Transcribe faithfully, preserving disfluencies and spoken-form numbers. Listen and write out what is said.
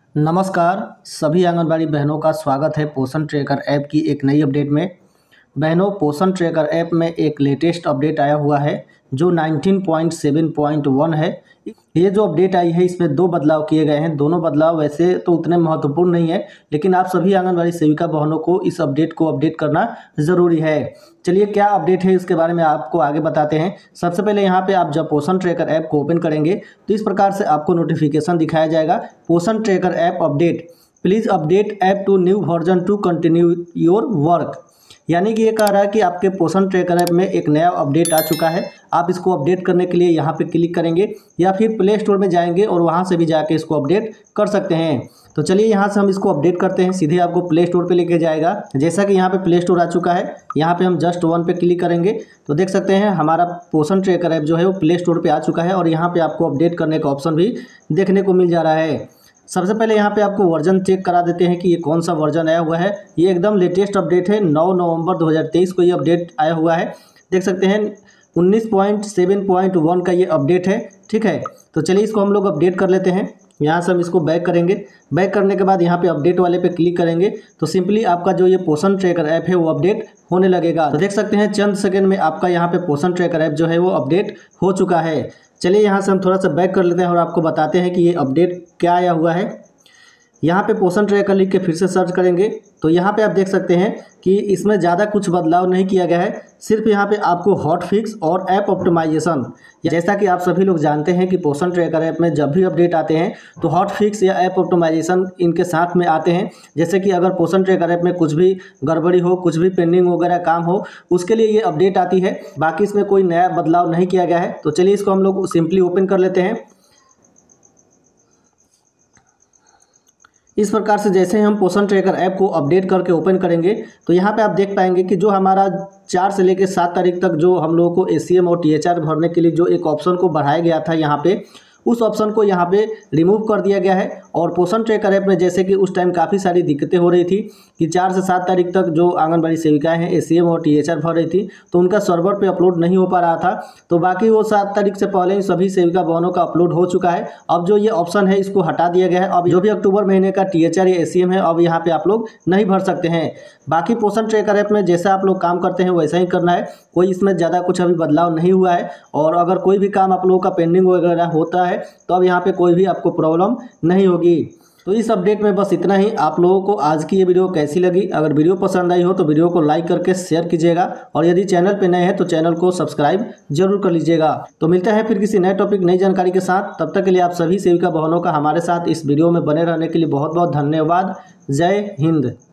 नमस्कार सभी आंगनबाड़ी बहनों का स्वागत है पोषण ट्रैकर ऐप की एक नई अपडेट में। बहनों, पोषण ट्रैकर ऐप में एक लेटेस्ट अपडेट आया हुआ है जो nineteen point seven point one है। ये जो अपडेट आई है इसमें दो बदलाव किए गए हैं। दोनों बदलाव वैसे तो उतने महत्वपूर्ण नहीं है, लेकिन आप सभी आंगनबाड़ी सेविका बहनों को इस अपडेट को अपडेट करना ज़रूरी है। चलिए, क्या अपडेट है इसके बारे में आपको आगे बताते हैं। सबसे पहले यहाँ पे आप जब पोषण ट्रैकर ऐप को ओपन करेंगे तो इस प्रकार से आपको नोटिफिकेशन दिखाया जाएगा, Poshan tracker app update, please update app to new version to continue your work. यानी कि ये कह रहा है कि आपके पोषण ट्रैकर ऐप में एक नया अपडेट आ चुका है। आप इसको अपडेट करने के लिए यहाँ पे क्लिक करेंगे या फिर प्ले स्टोर में जाएंगे और वहाँ से भी जाके इसको अपडेट कर सकते हैं। तो चलिए यहाँ से हम इसको अपडेट करते हैं। सीधे आपको प्ले स्टोर पे लेके जाएगा। जैसा कि यहाँ पे प्ले स्टोर आ चुका है, यहाँ पे हम जस्ट वन पे क्लिक करेंगे तो देख सकते हैं हमारा पोषण ट्रैकर ऐप जो है वो प्ले स्टोर पे आ चुका है और यहाँ पे आपको अपडेट करने का ऑप्शन भी देखने को मिल जा रहा है। सबसे पहले यहाँ पे आपको वर्जन चेक करा देते हैं कि ये कौन सा वर्जन आया हुआ है। ये एकदम लेटेस्ट अपडेट है, नौ नवंबर दो हज़ार तेईस को ये अपडेट आया हुआ है। देख सकते हैं उन्नीस पॉइंट सेवन पॉइंट वन का ये अपडेट है। ठीक है, तो चलिए इसको हम लोग अपडेट कर लेते हैं। यहाँ से हम इसको बैक करेंगे। बैक करने के बाद यहाँ पे अपडेट वाले पे क्लिक करेंगे तो सिंपली आपका जो ये पोषण ट्रैकर ऐप है वो अपडेट होने लगेगा। तो देख सकते हैं चंद सेकंड में आपका यहाँ पे पोषण ट्रैकर ऐप जो है वो अपडेट हो चुका है। चलिए यहाँ से हम थोड़ा सा बैक कर लेते हैं और आपको बताते हैं कि ये अपडेट क्या आया हुआ है। यहाँ पे पोषण ट्रैकर लिख के फिर से सर्च करेंगे तो यहाँ पे आप देख सकते हैं कि इसमें ज़्यादा कुछ बदलाव नहीं किया गया है। सिर्फ यहाँ पे आपको हॉट फिक्स और ऐप ऑप्टिमाइजेशन, जैसा कि आप सभी लोग जानते हैं कि पोषण ट्रैकर ऐप में जब भी अपडेट आते हैं तो हॉट फिक्स या ऐप ऑप्टिमाइजेशन इनके साथ में आते हैं। जैसे कि अगर पोषण ट्रैकर ऐप में कुछ भी गड़बड़ी हो, कुछ भी पेंडिंग वगैरह काम हो, उसके लिए ये अपडेट आती है। बाकी इसमें कोई नया बदलाव नहीं किया गया है। तो चलिए इसको हम लोग सिंपली ओपन कर लेते हैं। इस प्रकार से जैसे ही हम पोषण ट्रैकर ऐप को अपडेट करके ओपन करेंगे तो यहाँ पे आप देख पाएंगे कि जो हमारा चार से लेकर सात तारीख तक जो हम लोगों को एसीएम और टीएचआर भरने के लिए जो एक ऑप्शन को बढ़ाया गया था, यहाँ पे उस ऑप्शन को यहाँ पे रिमूव कर दिया गया है। और पोषण ट्रैकर ऐप में जैसे कि उस टाइम काफ़ी सारी दिक्कतें हो रही थी कि चार से सात तारीख तक जो आंगनबाड़ी सेविकाएं हैं एसीएम और टीएचआर भर रही थी तो उनका सर्वर पे अपलोड नहीं हो पा रहा था। तो बाकी वो सात तारीख से पहले ही सभी सेविका बहनों का अपलोड हो चुका है। अब जो ये ऑप्शन है इसको हटा दिया गया है। अब जो भी अक्टूबर महीने का टीएचआर या एसीएम है अब यहाँ पे आप लोग नहीं भर सकते हैं। बाकी पोषण ट्रैकर ऐप में जैसा आप लोग काम करते हैं वैसा ही करना है। कोई इसमें ज़्यादा कुछ अभी बदलाव नहीं हुआ है। और अगर कोई भी काम आप लोगों का पेंडिंग वगैरह होता है तो अब यहाँ पे कोई भी आपको प्रॉब्लम नहीं होगी। तो इस अपडेट में बस इतना ही। आप लोगों को आज की ये वीडियो कैसी लगी? अगर वीडियो पसंद आई हो तो वीडियो को लाइक करके शेयर कीजिएगा और यदि चैनल पे नए हैं तो चैनल को सब्सक्राइब जरूर कर लीजिएगा। तो मिलते हैं फिर किसी नए टॉपिक, नई जानकारी के साथ। तब तक के लिए आप सभी सेविका बहनों का हमारे साथ इस वीडियो में बने रहने के लिए बहुत बहुत धन्यवाद। जय हिंद।